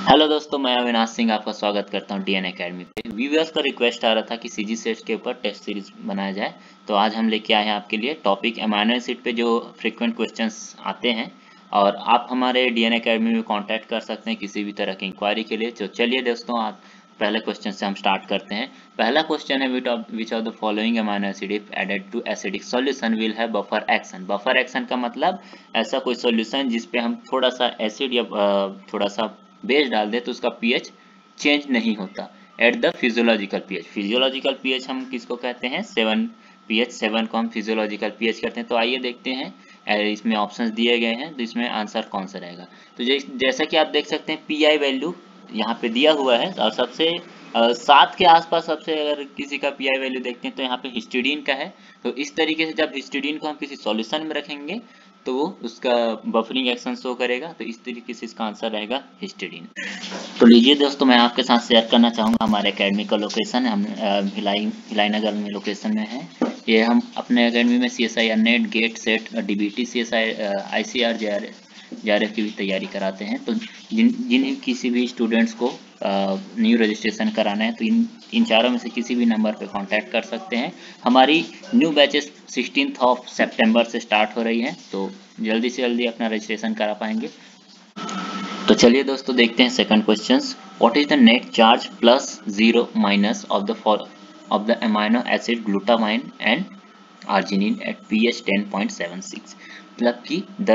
Hello दोस्तों, मैं अविनाश सिंह आपका स्वागत करता हूं डीएन एकेडमी पे। व्यूअर्स का रिक्वेस्ट आ रहा था कि सीजी सेट्स के ऊपर टेस्ट सीरीज बनाया जाए, तो आज हम लेके आए हैं आपके लिए टॉपिक अमीनो एसिड पे जो फ्रीक्वेंट क्वेश्चंस आते हैं। और आप हमारे डीएन एकेडमी में कांटेक्ट कर सकते हैं किसी भी तरह की इंक्वायरी के लिए। तो चलिए दोस्तों, आप पहले क्वेश्चन से हम स्टार्ट करते हैं। पहला क्वेश्चन है, which of the following amino acid if added to acidic solution will have buffer action. Buffer action का मतलब ऐसा कोई सॉल्यूशन जिसपे हम थोड़ा सा एसिड या थोड़ा सा बेस डाल दे तो उसका पीएच चेंज नहीं होता at the physiological pH. Physiological pH हम किसको कहते हैं? 7 पीएच 7 को हम फिजियोलॉजिकल पीएच कहते हैं। तो आइए देखते हैं, इसमें ऑप्शंस दिए गए हैं तो इसमें आंसर कौन सा रहेगा। तो जैसा कि आप देख सकते हैं पीआई वैल्यू यहाँ पे दिया हुआ है और सबसे 7 के आसपास सबसे अगर किसी का पीआई वैल्यू देखते हैं तो यहाँ पे हिस्टीडीन का है। तो इस तरीके से जब हिस्टीडीन को हम किसी सॉल्यूशन में रखेंगे तो वो उसका बफरिंग एक्शन शो करेगा। तो इस तरीके से इसका आंसर रहेगा हिस्टीडीन। तो लीजिए दोस्तों, मैं आपके साथ शेयर करना चाहूँगा हमारे एकेडमी का लोकेशन। हम भिलाई नगर में लोकेशन में है। ये हम अपने एकेडमी में CSIR NET, GATE, SET, DBT, CSI, ICR, JRF की भी तैयारी कराते हैं। तो जिन किसी भी स्टूडेंट्स को न्यू रजिस्ट्रेशन कराना है तो इन चारों में से किसी भी नंबर पे कांटेक्ट कर सकते हैं। हमारी न्यू बैचेस 16 सितंबर से स्टार्ट हो रही हैं, तो जल्दी से जल्दी अपना रजिस्ट्रेशन करा पाएंगे। तो चलिए दोस्तों, देखते हैं second question. What is the net charge plus zero minus of the amino acid glutamine and arginine at pH 10.76। मतलब कि द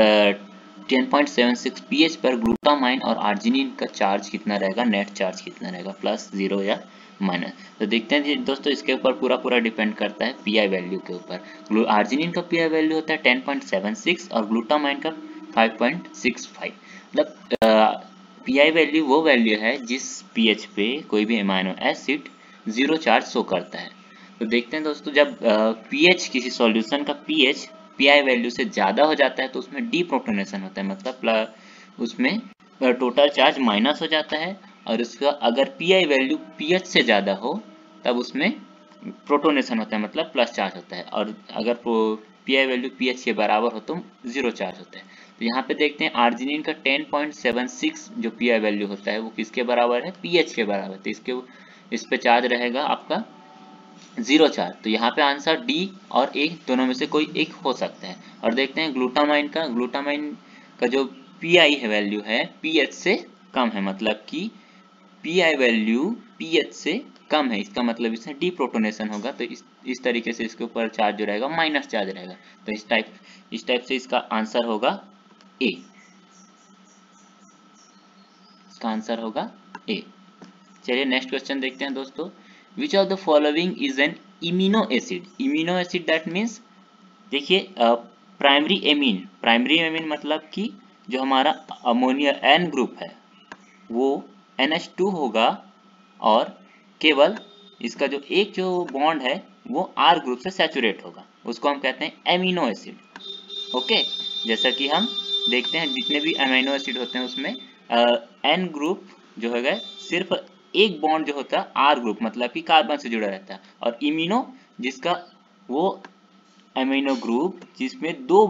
10.76 pH पर ग्लूटामाइन और आर्जिनिन का चार्ज कितना रहेगा, नेट चार्ज कितना रहेगा, प्लस जीरो या माइनस। तो देखते हैं जी दोस्तों, इसके ऊपर पूरा डिपेंड करता है पीआई वैल्यू के ऊपर। आर्जिनिन का पीआई वैल्यू होता है 10.76 और ग्लूटामाइन का 5.65। मतलब पीआई वैल्यू वो वैल्यू है जिस पीएच पे कोई भी amino acid zero charge show करता है। तो देखते हैं दोस्तों, जब पीएच किसी सॉल्यूशन का पीएच पीआई वैल्यू से ज़्यादा हो जाता है तो उसमें डीप्रोटोनेशन होता है। मतलब उसमें टोटल चार्ज माइनस हो जाता है। और उसका अगर पीआई वैल्यू पीएच से ज़्यादा हो तब उसमें प्रोटोनेशन होता है, मतलब प्लस चार्ज होता है। और अगर पीआई वैल्यू पीएच के बराबर हो तो जीरो चार्ज होता है। तो यहाँ पे देखते हैं आर्जिनिन का 10.76 जो पीआई वैल्यू होता है वो किसके बराबर है? पीएच के बराबर। तो इस पे चार्ज रहेगा आपका जीरो चार्ज। तो यहाँ पे आंसर डी और ए दोनों में से कोई एक हो सकता है। और देखते हैं ग्लूटामाइन का जो पीआई है वैल्यू है पीएच से कम है, मतलब कि पीआई वैल्यू पीएच से कम है, इसका मतलब इसमें डीप्रोटोनेशन होगा। तो इस तरीके से इसके ऊपर चार्ज जो रहेगा माइनस चार्ज रहेगा। तो इस टाइप से इसका आंसर होगा ए। इसका आंसर होगा ए। चलिए नेक्स्ट क्वेश्चन देखते हैं दोस्तों। Which of the following is an immuno acid? Immuno acid that means, देखिए प्राइमरी एमीन मतलब कि जो हमारा अमोनिया एन ग्रुप है वो NH2 होगा और केवल इसका जो बॉन्ड है वो R ग्रुप से सैचुरेट होगा, उसको हम कहते हैं एमिनो एसिड। ओके, जैसा कि हम देखते हैं जितने भी अमीनो एसिड होते हैं उसमें N ग्रुप जो है सिर्फ एक बॉन्ड जो होता है R ग्रुप, मतलब कि कार्बन से जुड़ा रहता है। और इमिनो जिसका वो अमीनो ग्रुप जिसमें दो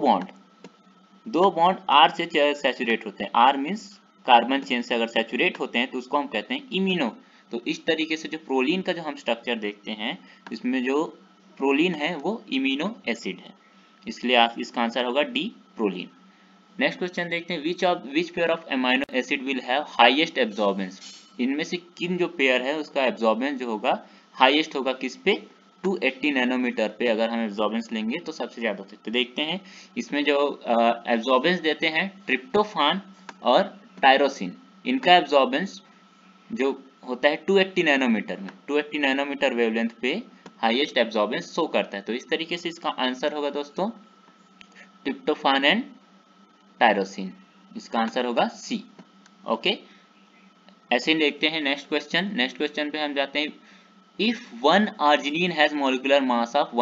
बॉन्ड R से सैचुरेट होते हैं। R मीन्स कार्बन चेन से अगर सैचुरेट होते हैं तो उसको हम कहते हैं इमिनो। तो इस तरीके से जो प्रोलीन का जो हम स्ट्रक्चर देखते हैं इसमें जो प्रोलीन है वो इमिनो एसिड है, इसलिए आप इसका आंसर होगा डी, प्रोलीन। नेक्स्ट क्वेश्चन देखते हैं, which pair of amino acid will have highest absorbance? इनमें से किन जो पेयर है उसका एब्जॉर्बेंस जो होगा हाईएस्ट होगा किस पे? 280 नैनोमीटर पे अगर हम एब्जॉर्बेंस लेंगे तो सबसे ज्यादा होते हैं। तो देखते हैं इसमें जो एब्जॉर्बेंस देते हैं ट्रिप्टोफान और टायरोसिन, इनका एब्जॉर्बेंस जो होता है 280 नैनोमीटर में, 280 नैनोमीटर वेवलेंथ पे हाईएस्ट एब्जॉर्बेंस शो करता है। तो इस तरीके से इसका आंसर होगा दोस्तों ट्रिप्टोफान एंड टायरोसिन। इसका आंसर होगा सी। ओके, ऐसे ही देखते हैं नेक्स्ट क्वेश्चन पे हम जाते हैं। If one arginine has molecular mass of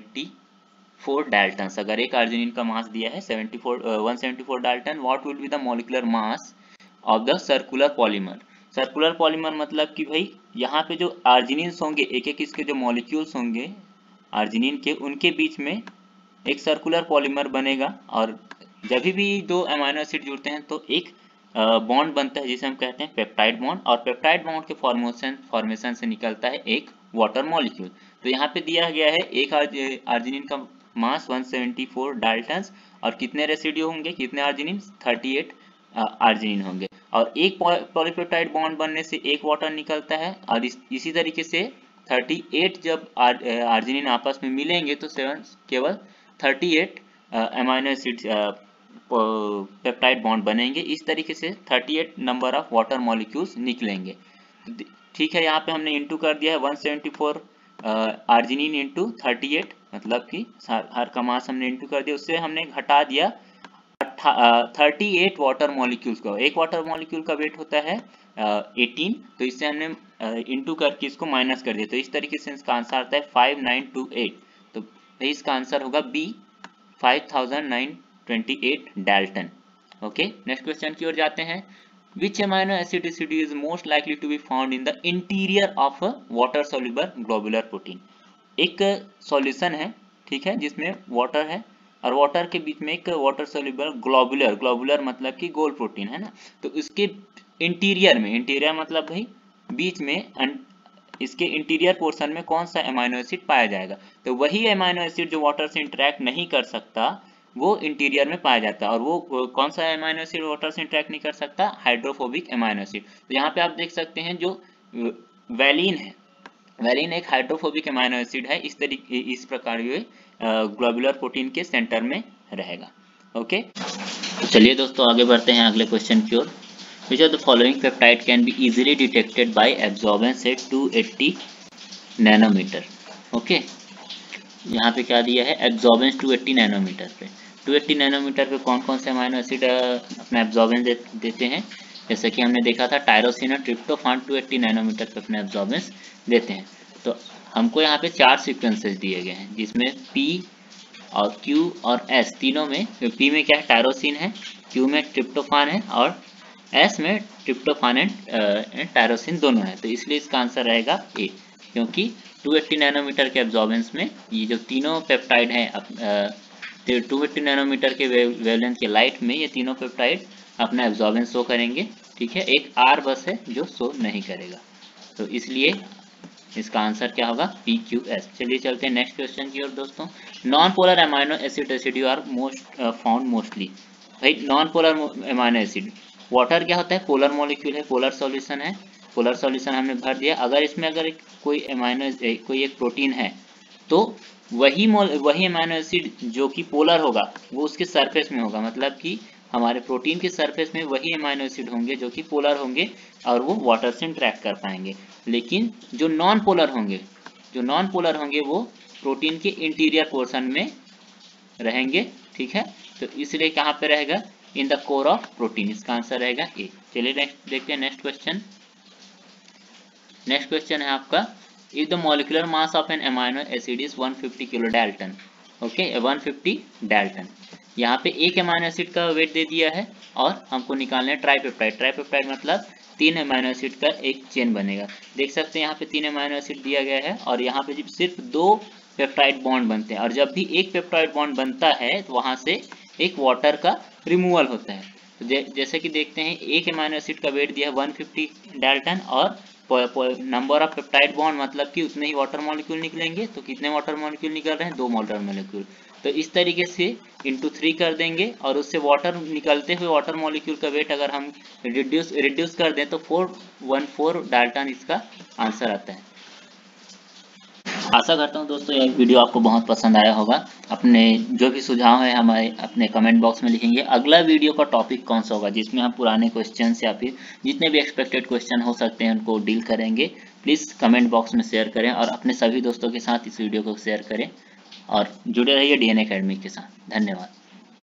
174 daltons, अगर एक आर्जिनिन का मास दिया है 174 dalton, what will be the molecular mass of the circular polymer? Circular polymer मतलब कि भाई यहाँ पे जो आर्जिनिन्स होंगे एक एक इसके जो मॉलिक्यूल्स होंगे आर्जिनिन के, उनके बीच में एक सर्कुलर पॉलीमर बनेगा। और जब भी दो अमीनो एसिड जुड़ते हैं तो एक बॉन्ड बनता है जिसे हम कहते हैं पेप्टाइड बॉन्ड, और पेप्टाइड बॉन्ड के फॉर्मेशन से निकलता है एक वाटर मॉलिक्यूल। तो यहाँ पे दिया गया है एक आर्जिनिन का मास 174 डाल्टन, और कितने रेसिड्यू होंगे, कितने आर्जिनिन, 38 आर्जिनिन होंगे, और एक पॉलीपेप्टाइड बॉन्ड बनने से एक वाटर निकलता है, और इसी तरीके से 38 जब आर्जिनिन आपस में मिलेंगे तो केवल 38 अमाइनो एसिड पेप्टाइड बॉन्ड बनेंगे। इस तरीके से 38 नंबर ऑफ वाटर मॉलिक्यूल्स निकलेंगे। ठीक है, यहाँ पे हमने इंटू कर दिया है 174 आर्जिनिन इंटू 38, मतलब कि हर का मास हमने इंटू कर दिया, उससे हमने घटा दिया 38 वाटर मॉलिक्यूल्स को। एक वाटर मॉलिक्यूल का वेट होता है 18, तो इससे हमने इंटू करके इसको माइनस कर दिया, तो इस तरीके से इसका आंसर आता है 5928। तो इसका आंसर होगा B 5928 dalton. Okay, next question की ओर जाते हैं। Which amino acid residue is most likely to be found in the interior of a water soluble globular protein? एक सॉल्यूशन है, ठीक है, जिसमें वाटर है और वाटर के बीच में एक वाटर सोल्यूबल ग्लोबुलर मतलब कि गोल प्रोटीन है ना, तो इसके इंटीरियर में, इंटीरियर मतलब भाई बीच में, इसके इंटीरियर पोर्शन में कौन सा एमाइनो एसिड पाया जाएगा, तो वही एमाइनो एसिड जो वाटर से इंटरेक्ट नहीं कर सकता वो इंटीरियर में पाया जाता है। और वो कौन सा एमाइनो एसिड वाटर से इंटरेक्ट नहीं कर सकता, हाइड्रोफोबिक एमाइनो एसिड। तो यहाँ पे आप देख सकते हैं जो वैलिन है, वैलिन एक हाइड्रोफोबिक एमाइनो एसिड है, इस प्रकार ये ग्लोबुलर प्रोटीन के सेंटर में रहेगा। ओके, तो चलिए दोस्तों आगे बढ़ते हैं अगले क्वेश्चन की ओर। Which of the following peptide can be easily detected by absorbance at 280 nanometre? Okay, यहाँ पे क्या दिया है, एब्जॉर्बेंस 280 नैनोमीटर पे। 280 नैनोमीटर पे कौन कौन से अमाइनो एसिड अपना एब्जॉर्बेंस देते हैं, जैसे कि हमने देखा था टायरोसिन और ट्रिप्टोफान 280 नैनोमीटर पे अपने एब्जॉर्बेंस देते हैं। तो हमको यहाँ पे 4 सीक्वेंसेस दिए गए हैं, जिसमें P और Q और S तीनों में, P में क्या है, टायरोसिन है, Q में ट्रिप्टोफान है, और S में ट्रिप्टोफान एंड टायरोसिन दोनों है। तो इसलिए इसका आंसर रहेगा A, क्योंकि 280 नैनोमीटर के एब्जॉर्बेंस में ये जो तीनों पेप्टाइड हैं, 280 नैनोमीटर के वेवलेंथ के लाइट में ये तीनों पेप्टाइड अपना एब्जॉर्बेंस शो करेंगे। ठीक है, एक R बस है जो शो नहीं करेगा, तो इसलिए इसका आंसर क्या होगा, PQS। चलिए चलते हैं नेक्स्ट क्वेश्चन की ओर दोस्तों। Non polar amino acid residue are found mostly. भाई non polar amino acid, water क्या होता है, पोलर मॉलिक्यूल है, पोलर सॉल्यूशन है, पोलर सॉल्यूशन हमने भर दिया। अगर इसमें अगर कोई एक प्रोटीन है तो वही अमाइनो एसिड जो कि पोलर होगा वो उसके सरफेस में होगा, मतलब कि हमारे प्रोटीन के सरफेस में वही अमाइनो एसिड होंगे जो कि पोलर होंगे और वो वाटर से इंटरेक्ट कर पाएंगे। लेकिन जो नॉन पोलर होंगे वो प्रोटीन के इंटीरियर पोर्शन में रहेंगे। ठीक है, तो इसलिए कहाँ पे रहेगा, in the core of protein. इसका आंसर रहेगा ए। चलिए नेक्स्ट देखते हैं नेक्स्ट क्वेश्चन। नेक्स्ट क्वेश्चन है आपका, if the molecular mass of an amino acid is 150 kilo dalton. Okay, 150 dalton. यहाँ पे एक अमाइनो एसिड का वेट दे दिया है और हमको निकालना है ट्राइपेप्टाइड। ट्राइपेप्टाइड मतलब 3 अमाइनो एसिड का एक चेन बनेगा। देख सकते हैं यहाँ पे 3 अमाइनो एसिड दिया गया है और यहाँ पे सिर्फ 2 पेप्टाइड बॉन्ड बनते हैं, और जब भी एक पेप्टाइड बॉन्ड बनता है तो वहां से एक वाटर का रिमूवल होता है। तो जैसे कि देखते हैं एक अमाइनो एसिड का वेट दिया है 150 डाल्टन और नंबर ऑफ पेप्टाइड बॉन्ड मतलब कि उतने ही वाटर मॉलिक्यूल निकलेंगे। तो कितने वाटर मॉलिक्यूल निकल रहे हैं, 2 वाटर मॉलिक्यूल। तो इस तरीके से इंटू 3 कर देंगे और उससे वाटर निकलते हुए वाटर मॉलिक्यूल का वेट अगर हम रिड्यूस कर दें तो 414 डाल्टन इसका आंसर आता है। आशा करता हूँ दोस्तों यह वीडियो आपको बहुत पसंद आया होगा। अपने जो भी सुझाव है हमारे अपने कमेंट बॉक्स में लिखेंगे। अगला वीडियो का टॉपिक कौन सा होगा जिसमें हम पुराने क्वेश्चन या फिर जितने भी एक्सपेक्टेड क्वेश्चन हो सकते हैं उनको डील करेंगे। प्लीज़ कमेंट बॉक्स में शेयर करें और अपने सभी दोस्तों के साथ इस वीडियो को शेयर करें और जुड़े रहिए DNA अकेडमी के साथ। धन्यवाद।